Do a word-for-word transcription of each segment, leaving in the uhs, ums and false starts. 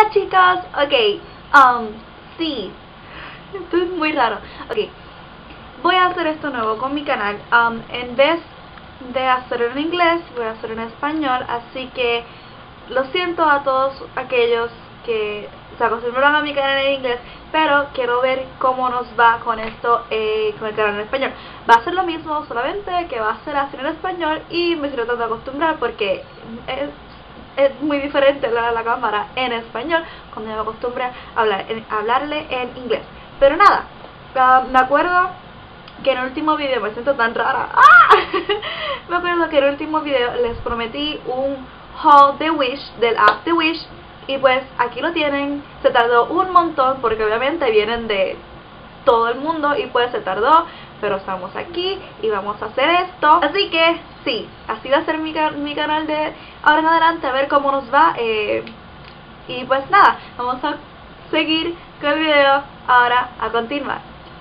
Hola chicos, ok, um, sí, esto es muy raro. Ok, voy a hacer esto nuevo con mi canal. um, En vez de hacerlo en inglés, voy a hacerlo en español. Así que lo siento a todos aquellos que se acostumbraron a mi canal en inglés, pero quiero ver cómo nos va con esto, eh, con el canal en español. Va a ser lo mismo, solamente que va a ser así en español y me estoy tratando de acostumbrar porque es, es muy diferente la, la cámara en español cuando yo me acostumbré a, hablar, en, a hablarle en inglés. Pero nada, uh, me acuerdo que en el último video, me siento tan rara, ¡ah! Me acuerdo que en el último video les prometí un haul de Wish, del app de Wish, y pues aquí lo tienen. Se tardó un montón porque obviamente vienen de todo el mundo y pues se tardó, pero estamos aquí y vamos a hacer esto. Así que sí, así va a ser mi, mi canal de ahora en adelante, a ver cómo nos va. eh, y pues nada, vamos a seguir con el video ahora, a continuar.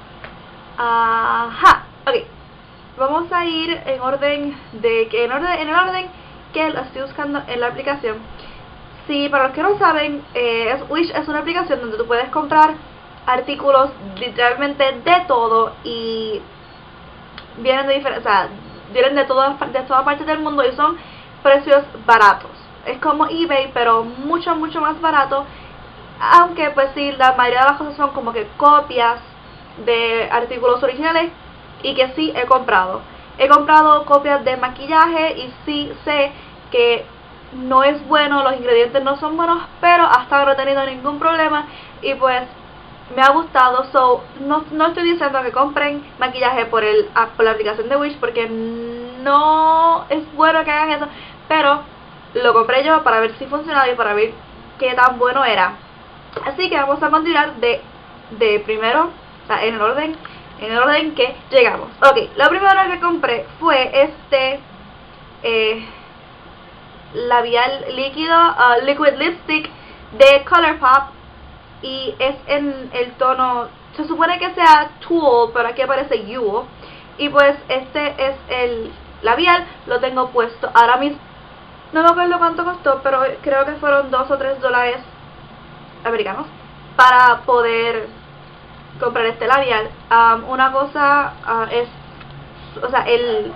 Ajá, ok, vamos a ir en orden de que en orden en el orden que lo estoy buscando en la aplicación. Sí, para los que no saben, eh, Wish es una aplicación donde tú puedes comprar artículos literalmente de todo y vienen de diferentes, o sea, vienen de todas de todas partes del mundo y son precios baratos. Es como eBay, pero mucho mucho más barato. Aunque pues sí, la mayoría de las cosas son como que copias de artículos originales y que sí he comprado. He comprado copias de maquillaje y sí sé que no es bueno, los ingredientes no son buenos, pero hasta ahora no he tenido ningún problema y pues me ha gustado. So, no, no estoy diciendo que compren maquillaje por, el, por la aplicación de Wish, porque no es bueno que hagan eso, pero lo compré yo para ver si funcionaba y para ver qué tan bueno era. Así que vamos a continuar de, de primero, o sea, en el orden en el orden que llegamos. Ok, lo primero que compré fue este eh, labial líquido, uh, liquid lipstick de ColourPop, y es en el tono, se supone que sea Tulle, pero aquí aparece You. Y pues este es el labial, lo tengo puesto ahora mismo. No me acuerdo cuánto costó, pero creo que fueron dos o tres dólares americanos para poder comprar este labial. Um, una cosa uh, es, o sea, el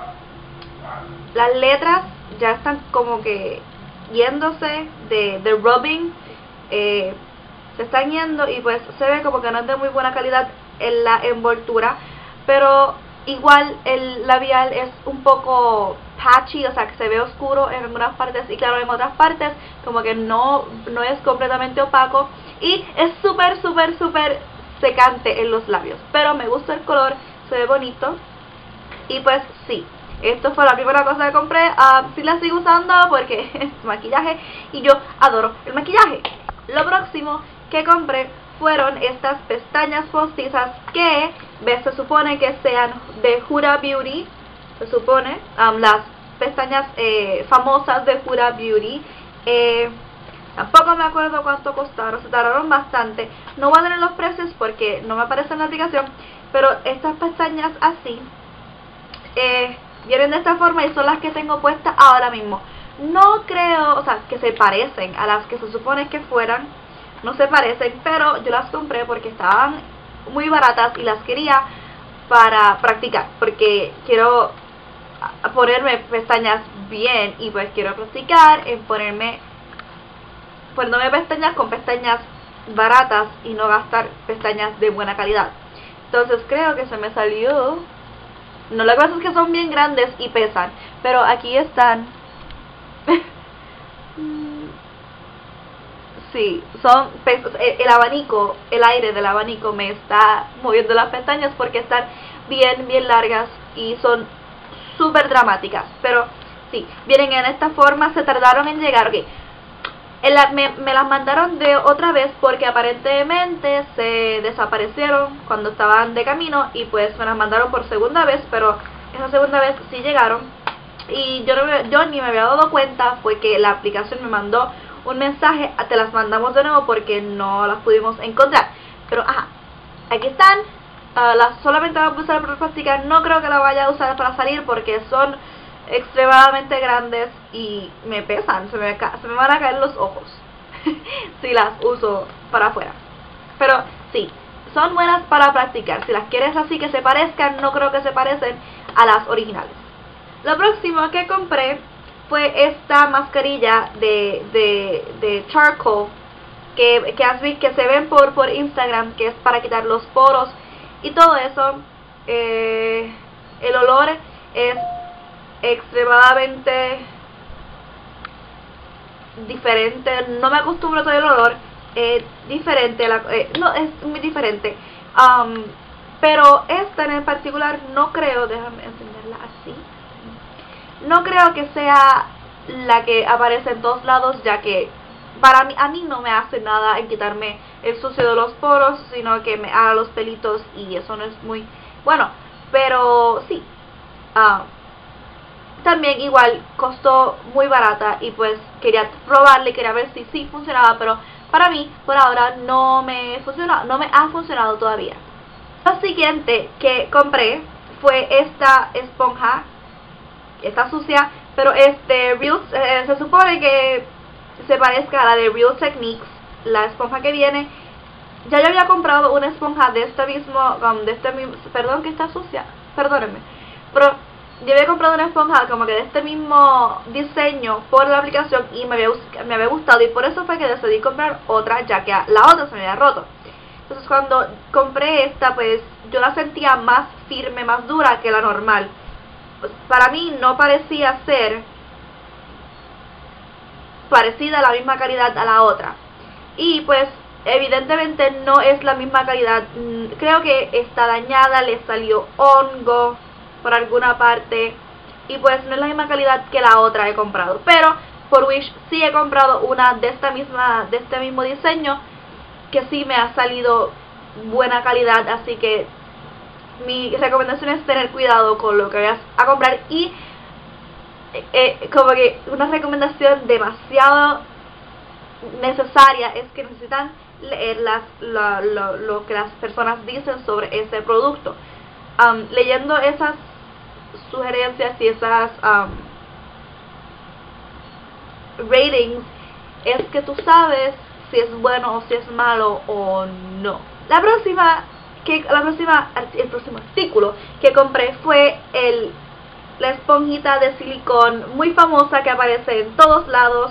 las letras ya están como que yéndose de, de rubbing, eh, se están yendo y pues se ve como que no es de muy buena calidad en la envoltura, pero igual el labial es un poco patchy, o sea que se ve oscuro en algunas partes y claro en otras partes como que no, no es completamente opaco y es súper súper súper secante en los labios, pero me gusta el color, se ve bonito. Y pues sí, esto fue la primera cosa que compré. Uh, sí la sigo usando porque es maquillaje y yo adoro el maquillaje. Lo próximo que compré fueron estas pestañas postizas que ves, se supone que sean de Huda Beauty. Se supone, um, las pestañas eh, famosas de Huda Beauty. eh, Tampoco me acuerdo cuánto costaron, se tardaron bastante. No voy a tener los precios porque no me aparece en la aplicación, pero estas pestañas así eh, vienen de esta forma y son las que tengo puestas ahora mismo. No creo, o sea, que se parecen a las que se supone que fueran, no se parecen, pero yo las compré porque estaban muy baratas y las quería para practicar, porque quiero ponerme pestañas bien y pues quiero practicar en ponerme poniéndome pestañas con pestañas baratas y no gastar pestañas de buena calidad. Entonces creo que se me salió. No, lo que pasa es que son bien grandes y pesan, pero aquí están. Sí, son el, el abanico, el aire del abanico me está moviendo las pestañas porque están bien, bien largas y son súper dramáticas. Pero sí, vienen en esta forma, se tardaron en llegar. Ok, La, me, me las mandaron de otra vez porque aparentemente se desaparecieron cuando estaban de camino y pues me las mandaron por segunda vez, pero esa segunda vez sí llegaron y yo, no me, yo ni me había dado cuenta. Fue que la aplicación me mandó un mensaje, te las mandamos de nuevo porque no las pudimos encontrar, pero ajá, aquí están. Uh, las solamente las voy a usar para practicar, no creo que la vaya a usar para salir porque son extremadamente grandes y me pesan, se me, se me van a caer los ojos. si las uso para afuera. Pero sí, son buenas para practicar. Si las quieres así que se parezcan, no creo que se parecen a las originales. Lo próximo que compré fue esta mascarilla de, de, de charcoal que, que, has visto, que se ven por, por Instagram, que es para quitar los poros y todo eso. Eh, el olor es extremadamente diferente. No me acostumbro a todo el olor. Es diferente, la, eh, no, es muy diferente. Um, pero esta en particular no creo, déjame encenderla así. No creo que sea la que aparece en todos lados, ya que para mí, a mí no me hace nada en quitarme el sucio de los poros, sino que me haga los pelitos y eso no es muy bueno. Pero sí, uh, también igual costó muy barata y pues quería probarle, quería ver si sí funcionaba, pero para mí por ahora no me funcionó, no me ha funcionado todavía. Lo siguiente que compré fue esta esponja. Está sucia, pero es de Real, eh, se supone que se parezca a la de Real Techniques, la esponja que viene. Ya yo había comprado una esponja de este mismo, um, de este mismo, perdón que está sucia, perdónenme, pero yo había comprado una esponja como que de este mismo diseño por la aplicación y me había, me había gustado, y por eso fue que decidí comprar otra, ya que la otra se me había roto. Entonces cuando compré esta, pues yo la sentía más firme, más dura que la normal. Pues para mí no parecía ser parecida a la misma calidad a la otra, y pues evidentemente no es la misma calidad. Creo que está dañada, le salió hongo por alguna parte y pues no es la misma calidad que la otra he comprado. Pero por Wish sí he comprado una de esta misma, de este mismo diseño, que sí me ha salido buena calidad, así que mi recomendación es tener cuidado con lo que vayas a comprar. Y eh, como que una recomendación demasiado necesaria es que necesitan leer las, la, lo, lo que las personas dicen sobre ese producto. Um, leyendo esas sugerencias y esas um, ratings es que tú sabes si es bueno o si es malo o no. La próxima que la próxima el próximo artículo que compré fue el la esponjita de silicón muy famosa que aparece en todos lados.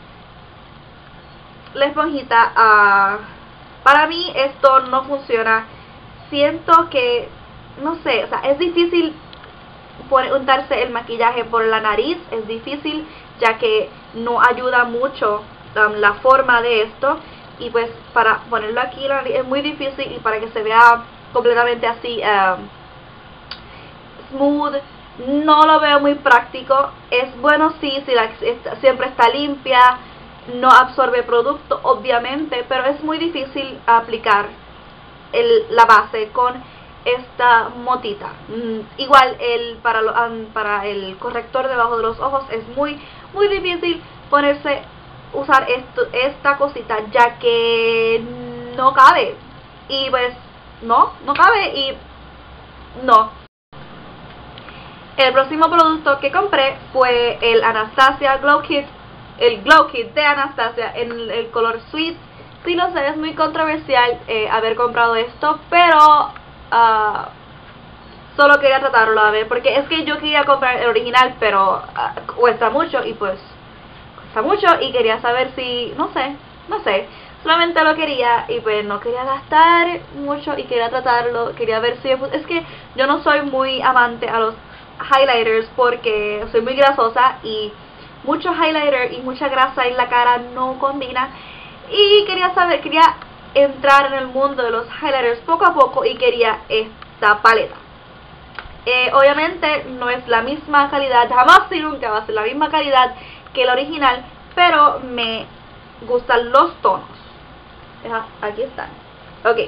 La esponjita, uh, para mí esto no funciona. Siento que, no sé, o sea, es difícil poner, untarse el maquillaje por la nariz, es difícil ya que no ayuda mucho um, la forma de esto, y pues para ponerlo aquí la nariz es muy difícil, y para que se vea completamente así um, smooth, no lo veo muy práctico. Es bueno sí, si la, está, siempre está limpia, no absorbe producto obviamente, pero es muy difícil aplicar el, la base con esta motita. Mm, igual el para, lo, um, para el corrector debajo de los ojos es muy muy difícil ponerse, usar esto, esta cosita, ya que no cabe, y pues no, no cabe y no. El próximo producto que compré fue el Anastasia Glow Kit, el Glow Kit de Anastasia en el, el color Sweet. Sí lo sé, es muy controversial eh, haber comprado esto, pero uh, solo quería tratarlo a ver, porque es que yo quería comprar el original, pero uh, cuesta mucho, y pues cuesta mucho, y quería saber si, no sé, no sé, solamente lo quería, y pues no quería gastar mucho, y quería tratarlo, quería ver si, es que yo no soy muy amante a los highlighters porque soy muy grasosa, y mucho highlighter y mucha grasa en la cara no combina, y quería saber, quería entrar en el mundo de los highlighters poco a poco, y quería esta paleta. Eh, obviamente no es la misma calidad, jamás y nunca va a ser la misma calidad que el original, pero me gustan los tonos. Aquí están. Ok.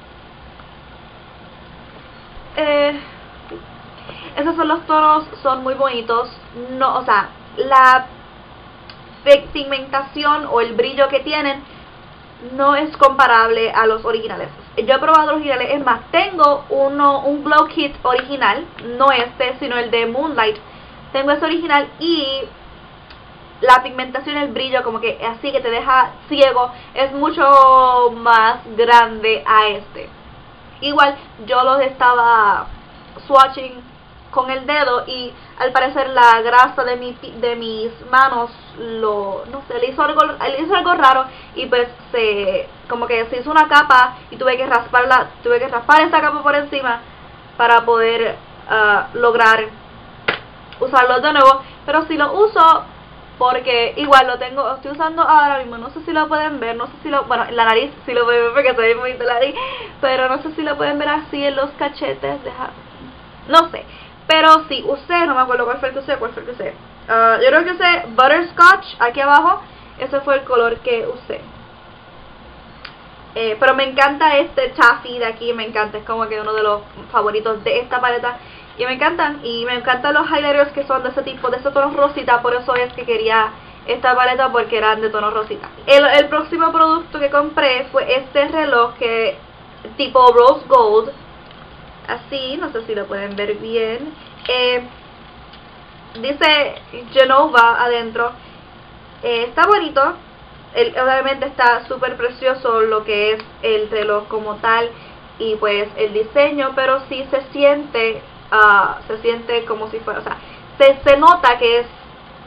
Eh, esos son los tonos, son muy bonitos. No, o sea, la pigmentación o el brillo que tienen no es comparable a los originales. Yo he probado los originales, es más, tengo uno, un Glow Kit original, no este, sino el de Moonlight. Tengo ese original, y la pigmentación, el brillo, como que así que te deja ciego, es mucho más grande a este. Igual yo los estaba swatching con el dedo y al parecer la grasa de, mi, de mis manos lo, no sé, le hizo algo, le hizo algo raro y pues se, como que se hizo una capa y tuve que rasparla, tuve que raspar esa capa por encima para poder uh, lograr usarlo de nuevo, pero si lo uso porque igual lo tengo, lo estoy usando ahora mismo, no sé si lo pueden ver, no sé si lo, bueno, en la nariz sí lo pueden ver porque se ve muy bonito la nariz, pero no sé si lo pueden ver así en los cachetes, deja, no sé. Pero sí, usé, no me acuerdo cuál fue el que usé, cuál fue el que usé. Uh, yo creo que usé Butterscotch, aquí abajo, ese fue el color que usé. Eh, pero me encanta este Taffy de aquí, me encanta, es como que uno de los favoritos de esta paleta. Y me encantan, y me encantan los highlighters que son de ese tipo, de ese tono rosita, por eso es que quería esta paleta porque eran de tono rosita. El, el próximo producto que compré fue este reloj que tipo Rose Gold. Así, no sé si lo pueden ver bien. Eh, dice Genova adentro. Eh, está bonito. El, obviamente está súper precioso lo que es el reloj como tal y pues el diseño, pero sí se siente, uh, se siente como si fuera, o sea, se, se nota que es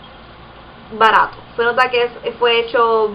barato. Se nota que es, fue hecho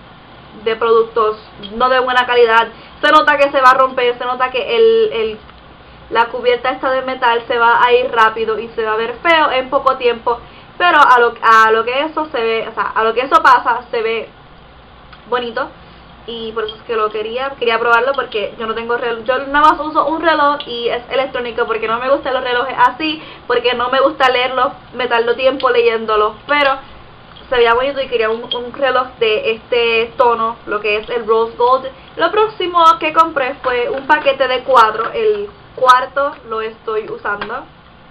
de productos no de buena calidad. Se nota que se va a romper, se nota que el... el la cubierta esta de metal se va a ir rápido y se va a ver feo en poco tiempo, pero a lo, a lo que eso se ve, o sea, a lo que eso pasa, se ve bonito y por eso es que lo quería, quería probarlo porque yo no tengo reloj, yo nada más uso un reloj y es electrónico porque no me gustan los relojes así, porque no me gusta leerlos, me tardo tiempo leyéndolos, pero se veía bonito y quería un, un reloj de este tono, lo que es el Rose Gold. Lo próximo que compré fue un paquete de cuatro, el cuarto lo estoy usando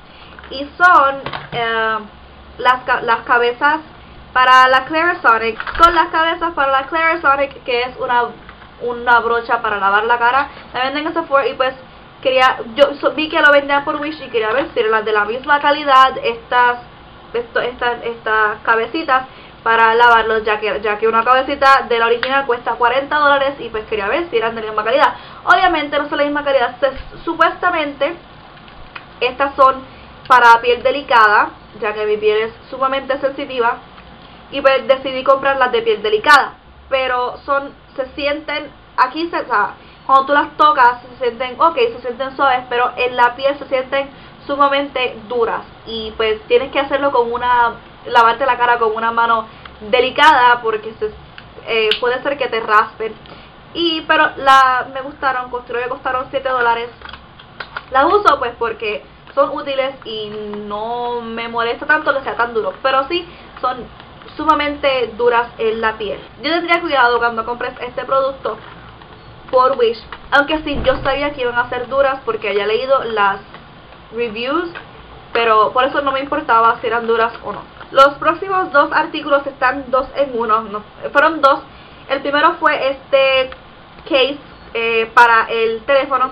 y son eh, las, las cabezas para la Clarisonic. Son las cabezas para la Clarisonic, que es una, una brocha para lavar la cara. La venden en Sephora y pues quería, yo so, vi que lo vendían por Wish y quería ver si eran de la misma calidad estas, esto, estas, estas cabecitas para lavarlos, ya que, ya que una cabecita de la original cuesta cuarenta dólares y pues quería ver si eran de la misma calidad. Obviamente no son la misma calidad, se, supuestamente estas son para piel delicada, ya que mi piel es sumamente sensitiva y pues decidí comprarlas de piel delicada, pero son, se sienten, aquí se, o sea, cuando tú las tocas se sienten, ok, se sienten suaves, pero en la piel se sienten sumamente duras y pues tienes que hacerlo con una, lavarte la cara con una mano delicada porque se, eh, puede ser que te raspen. Y pero la me gustaron, creo que costaron siete dólares. Las uso pues porque son útiles y no me molesta tanto que sea tan duro, pero sí son sumamente duras en la piel. Yo tendría cuidado cuando compres este producto por Wish, aunque sí yo sabía que iban a ser duras porque había leído las reviews, pero por eso no me importaba si eran duras o no. Los próximos dos artículos están dos en uno, no, fueron dos. El primero fue este case eh, para el teléfono,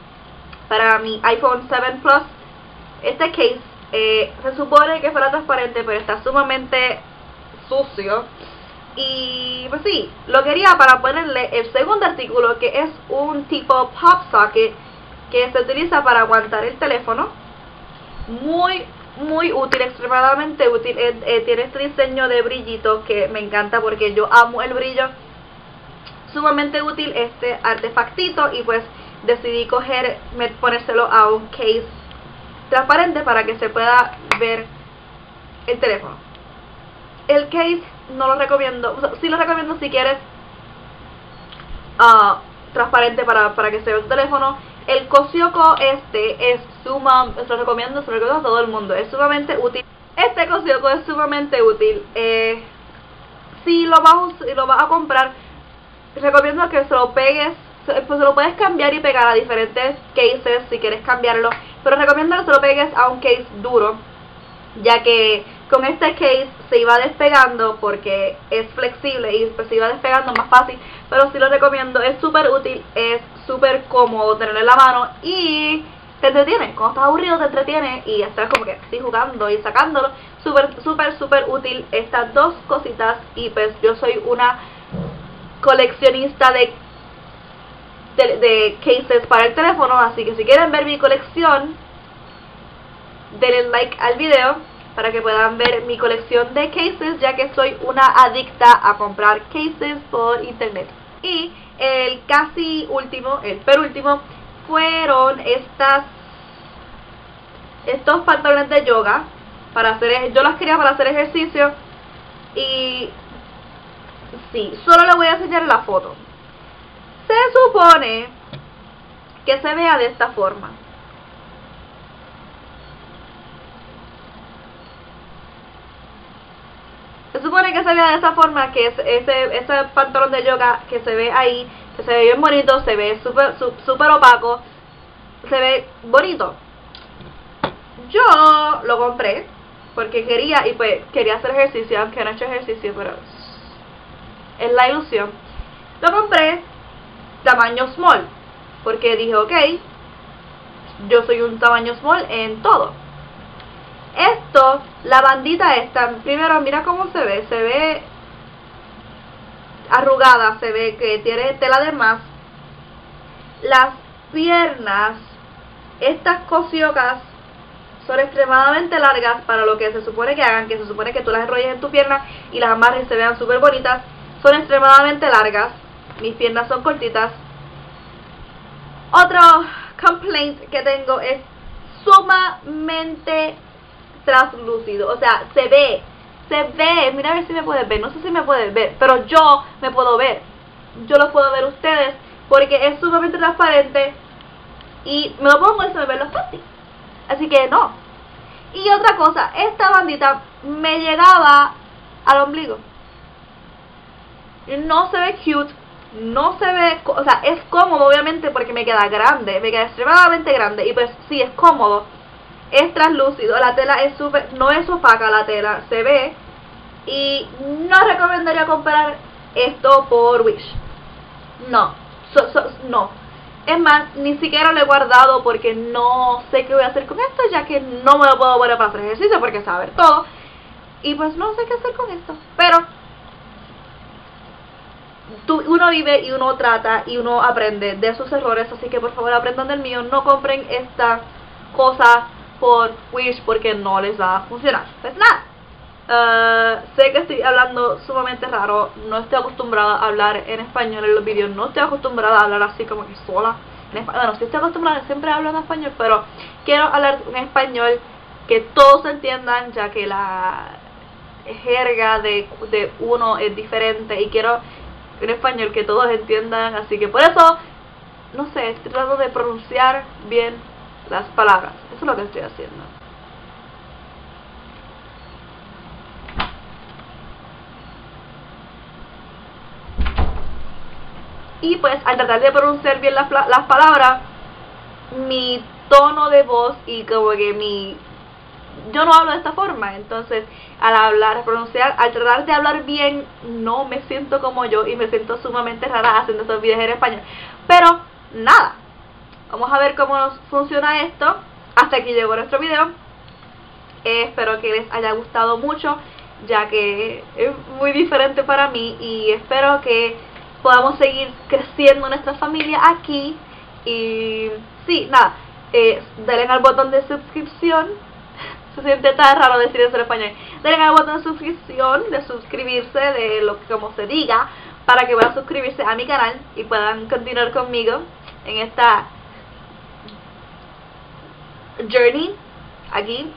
para mi iPhone siete Plus. Este case eh, se supone que fuera transparente, pero está sumamente sucio. Y pues sí, lo quería para ponerle el segundo artículo, que es un tipo pop socket que se utiliza para aguantar el teléfono. Muy muy útil, extremadamente útil. eh, eh, tiene este diseño de brillito que me encanta porque yo amo el brillo. Sumamente útil este artefactito y pues decidí coger, ponérselo a un case transparente para que se pueda ver el teléfono. El case no lo recomiendo, o sea, sí lo recomiendo si quieres uh, transparente para, para que se vea el teléfono. El Cosioco este es sumamente, se lo recomiendo, se lo recomiendo a todo el mundo, es sumamente útil. Este Cosioco es sumamente útil. Eh, si lo vas, si lo vas a comprar, recomiendo que se lo pegues, pues se lo puedes cambiar y pegar a diferentes cases si quieres cambiarlo, pero recomiendo que se lo pegues a un case duro, ya que con este case se iba despegando porque es flexible y pues se iba despegando más fácil, pero sí lo recomiendo, es súper útil, es súper cómodo tenerlo en la mano y te entretiene, cuando estás aburrido te entretiene y estás como que así jugando y sacándolo. Súper, súper, súper útil estas dos cositas. Y pues yo soy una coleccionista de, de, de cases para el teléfono, así que si quieren ver mi colección, denle like al video para que puedan ver mi colección de cases, ya que soy una adicta a comprar cases por internet. Y el casi último, el penúltimo, fueron estas estos pantalones de yoga para hacer, yo los quería para hacer ejercicio. Y sí, solo les voy a enseñar la foto. Se supone que se vea de esta forma. Se supone que se vea de esa forma, que es ese, ese pantalón de yoga que se ve ahí, que se ve bien bonito, se ve súper súper opaco, se ve bonito. Yo lo compré porque quería, y pues quería hacer ejercicio, aunque no he hecho ejercicio, pero es la ilusión. Lo compré tamaño small, porque dije, ok, yo soy un tamaño small en todo. Esto, la bandita esta, primero mira cómo se ve, se ve arrugada, se ve que tiene tela de más. Las piernas, estas cosiocas son extremadamente largas para lo que se supone que hagan, que se supone que tú las enrolles en tu pierna y las amarres y se vean súper bonitas. Son extremadamente largas, mis piernas son cortitas. Otro complaint que tengo es sumamente translúcido, o sea, se ve, se ve, mira a ver si me puedes ver, no sé si me puedes ver, pero yo me puedo ver, yo lo puedo ver ustedes, porque es sumamente transparente y me lo pongo y se me ven los panties, así que no. Y otra cosa, esta bandita me llegaba al ombligo, no se ve cute, no se ve, o sea, es cómodo obviamente porque me queda grande, me queda extremadamente grande y pues sí, es cómodo. Es translúcido, la tela es súper, no es opaca la tela, se ve. Y no recomendaría comprar esto por Wish. No, so, so, no. Es más, ni siquiera lo he guardado porque no sé qué voy a hacer con esto, ya que no me lo puedo poner para hacer ejercicio porque se va a ver todo. Y pues no sé qué hacer con esto. Pero tú, uno vive y uno trata y uno aprende de sus errores, así que por favor aprendan del mío. No compren esta cosa por Wish porque no les va a funcionar. Pues nada, uh, sé que estoy hablando sumamente raro, no estoy acostumbrada a hablar en español en los vídeos, no estoy acostumbrada a hablar así como que sola en bueno, sí estoy acostumbrada, siempre hablo en español, pero quiero hablar en español que todos entiendan, ya que la jerga de, de uno es diferente y quiero en español que todos entiendan, así que por eso, no sé, estoy tratando de pronunciar bien las palabras, eso es lo que estoy haciendo. Y pues al tratar de pronunciar bien las, las palabras, mi tono de voz y como que mi... yo no hablo de esta forma, entonces al hablar, a pronunciar, al tratar de hablar bien, no me siento como yo y me siento sumamente rara haciendo estos videos en español. Pero nada, vamos a ver cómo nos funciona esto. Hasta aquí llegó nuestro video. Eh, espero que les haya gustado mucho, ya que es muy diferente para mí. Y espero que podamos seguir creciendo nuestra familia aquí. Y sí, nada, eh, denle al botón de suscripción. Se siente tan raro decir eso en español. Denle al botón de suscripción, de suscribirse, de lo que como se diga, para que puedan suscribirse a mi canal y puedan continuar conmigo en esta journey aquí.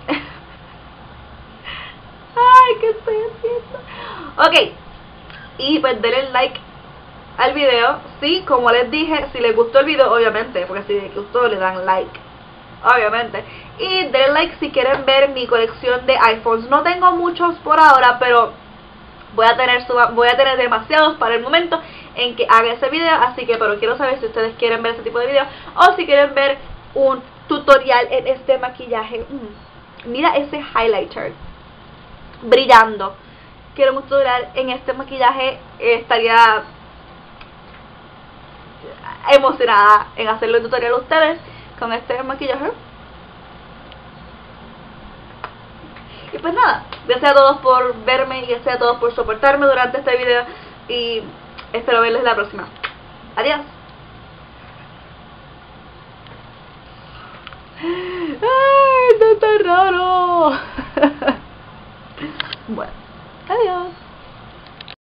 Ay, ¿qué estoy haciendo? Ok, y pues denle like al video. Sí, como les dije, si les gustó el video, obviamente, porque si les gustó le dan like, obviamente. Y denle like si quieren ver mi colección de iPhones. No tengo muchos por ahora, pero voy a tener voy a tener demasiados para el momento en que haga ese video. Así que, pero quiero saber si ustedes quieren ver ese tipo de video o si quieren ver un tutorial en este maquillaje. Mm, mira ese highlighter brillando. Quiero un tutorial en este maquillaje. eh, Estaría emocionada en hacerle un tutorial a ustedes. con este maquillaje. Y pues nada, gracias a todos por verme y gracias a todos por soportarme durante este video y espero verles la próxima. Adiós. ¡Ay, esto está raro! Bueno, adiós.